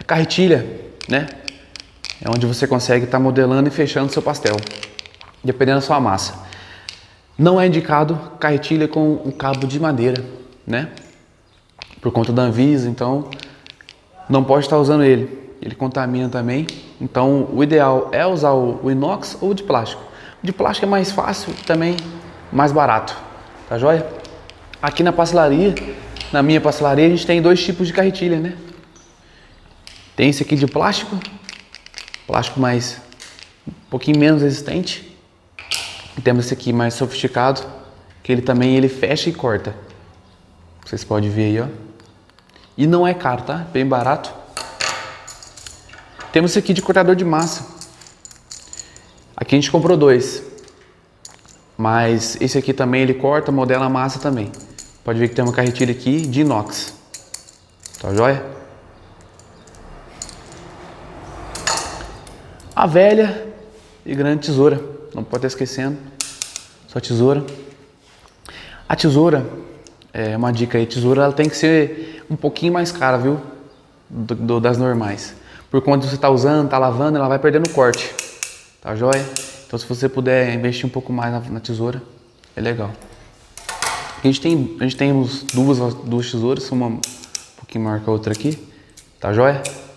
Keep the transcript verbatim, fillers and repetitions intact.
Carretilha, né? É onde você consegue estar modelando e fechando seu pastel, dependendo da sua massa. Não é indicado carretilha com um cabo de madeira, né? Por conta da Anvisa, então não pode estar usando ele. Ele contamina também. Então o ideal é usar o inox ou o de plástico. O de plástico é mais fácil, também mais barato, tá joia? Aqui na pastelaria, na minha pastelaria, a gente tem dois tipos de carretilha, né? Tem esse aqui de plástico, plástico mais, um pouquinho menos resistente. E temos esse aqui mais sofisticado, que ele também ele fecha e corta. Vocês podem ver aí, ó. E não é caro, tá? Bem barato. Temos esse aqui de cortador de massa. Aqui a gente comprou dois. Mas esse aqui também ele corta, modela a massa também. Pode ver que tem uma carretilha aqui de inox. Tá joia? A velha e grande tesoura. Não pode estar esquecendo. Só tesoura. A tesoura, é uma dica aí, tesoura ela tem que ser um pouquinho mais cara, viu? Do, do, das normais. Por conta de você tá usando, tá lavando, ela vai perdendo corte. Tá joia? Então se você puder investir um pouco mais na, na tesoura, é legal. A gente tem, a gente tem duas, duas tesouras, uma um pouquinho maior que a outra aqui. Tá joia?